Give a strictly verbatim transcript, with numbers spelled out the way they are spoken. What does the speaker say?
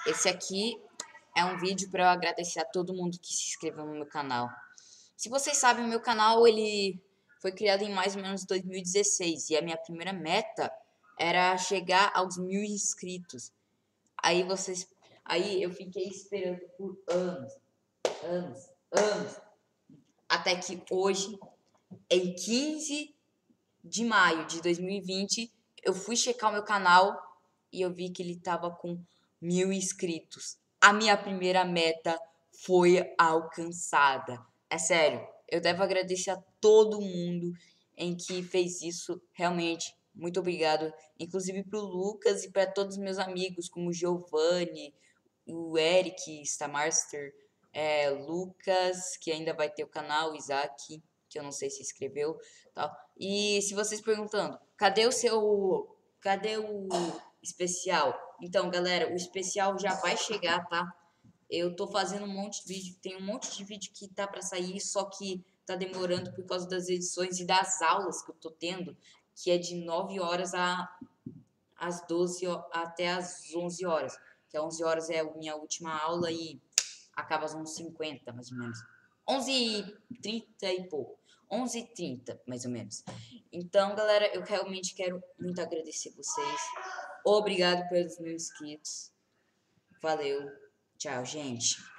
esse aqui é um vídeo para eu agradecer a todo mundo que se inscreveu no meu canal. Se vocês sabem, o meu canal ele foi criado em mais ou menos dois mil e dezesseis e a minha primeira meta era chegar aos mil inscritos. Aí vocês, aí eu fiquei esperando por anos, anos, anos, até que hoje, em quinze de maio de dois mil e vinte, eu fui checar o meu canal e eu vi que ele tava com mil inscritos. A minha primeira meta foi alcançada. É sério, eu devo agradecer a todo mundo em que fez isso. Realmente, muito obrigado. Inclusive pro Lucas e para todos os meus amigos, como o Giovanni, o Eric, Stamaster, é, Lucas, que ainda vai ter o canal, Isaac, que eu não sei se inscreveu, tal. E se vocês perguntando, cadê o seu, cadê o especial? Então, galera, o especial já vai chegar, tá? Eu tô fazendo um monte de vídeo, tem um monte de vídeo que tá para sair, só que tá demorando por causa das edições e das aulas que eu tô tendo, que é de nove horas a às doze até às onze horas. Que às onze horas é a minha última aula e acaba às onze e cinquenta, mais ou menos. onze e trinta e pouco. onze e trinta, mais ou menos. Então, galera, eu realmente quero muito agradecer vocês. Obrigado pelos meus inscritos. Valeu. Tchau, gente.